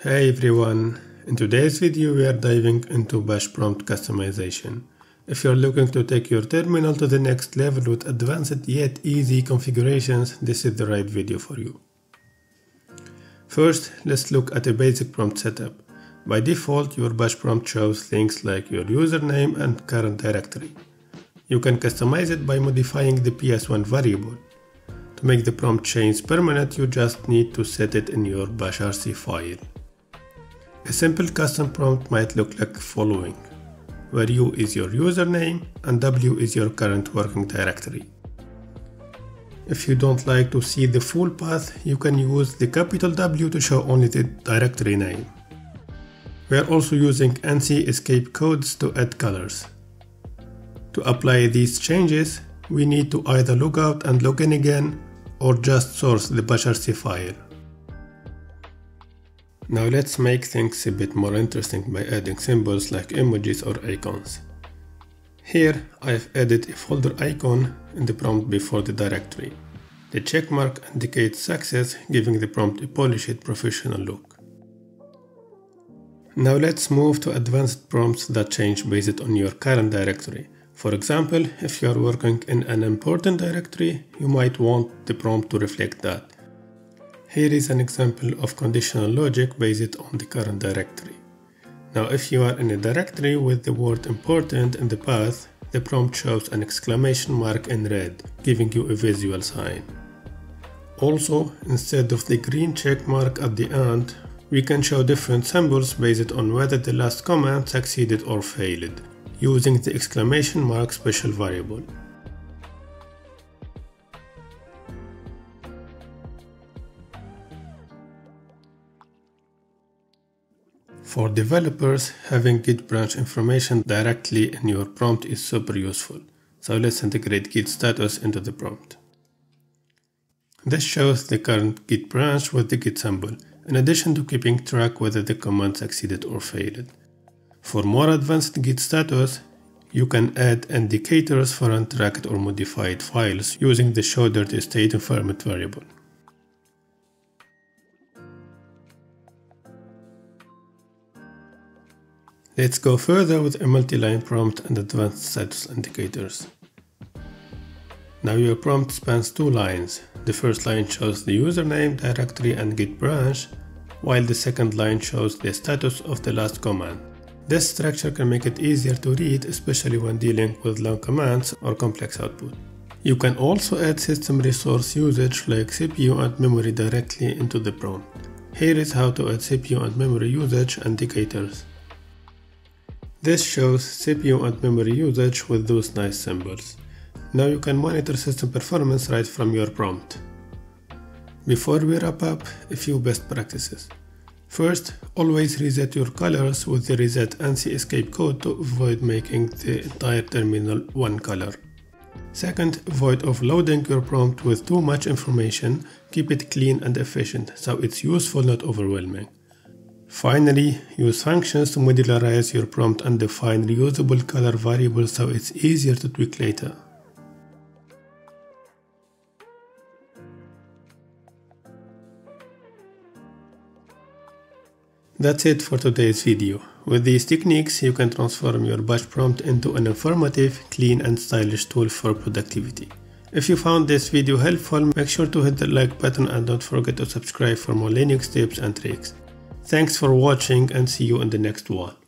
Hey everyone, in today's video we are diving into bash prompt customization. If you are looking to take your terminal to the next level with advanced yet easy configurations, this is the right video for you. First, let's look at a basic prompt setup. By default, your bash prompt shows things like your username and current directory. You can customize it by modifying the PS1 variable. To make the prompt change permanent, you just need to set it in your bashrc file. A simple custom prompt might look like the following, where U is your username and W is your current working directory. If you don't like to see the full path, you can use the capital W to show only the directory name. We are also using ANSI escape codes to add colors. To apply these changes, we need to either log out and log in again, or just source the bashrc file. Now let's make things a bit more interesting by adding symbols like emojis or icons. Here I've added a folder icon in the prompt before the directory. The checkmark indicates success, giving the prompt a polished professional look. Now let's move to advanced prompts that change based on your current directory. For example, if you are working in an important directory, you might want the prompt to reflect that. Here is an example of conditional logic based on the current directory. Now if you are in a directory with the word important in the path, the prompt shows an exclamation mark in red, giving you a visual sign. Also, instead of the green check mark at the end, we can show different symbols based on whether the last command succeeded or failed, using the exclamation mark special variable. For developers, having Git branch information directly in your prompt is super useful, so let's integrate Git status into the prompt. This shows the current Git branch with the Git symbol, in addition to keeping track whether the command succeeded or failed. For more advanced Git status, you can add indicators for untracked or modified files using the show.state environment variable. Let's go further with a multi-line prompt and advanced status indicators. Now your prompt spans two lines. The first line shows the username, directory and Git branch, while the second line shows the status of the last command. This structure can make it easier to read, especially when dealing with long commands or complex output. You can also add system resource usage like CPU and memory directly into the prompt. Here is how to add CPU and memory usage indicators. This shows CPU and memory usage with those nice symbols. Now you can monitor system performance right from your prompt. Before we wrap up, a few best practices. First, always reset your colors with the reset ANSI escape code to avoid making the entire terminal one color. Second, avoid overloading your prompt with too much information. Keep it clean and efficient, so it's useful, not overwhelming. Finally, use functions to modularize your prompt and define reusable color variables so it's easier to tweak later. That's it for today's video. With these techniques, you can transform your bash prompt into an informative, clean and stylish tool for productivity. If you found this video helpful, make sure to hit the like button and don't forget to subscribe for more Linux tips and tricks. Thanks for watching and see you in the next one.